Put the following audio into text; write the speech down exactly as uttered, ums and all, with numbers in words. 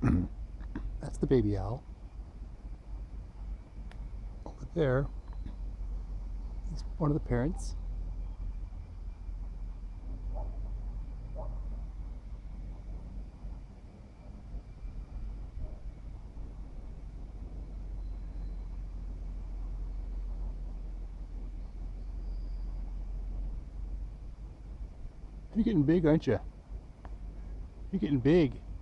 That's the baby owl. Over there is one of the parents. You're getting big, aren't you? You're getting big.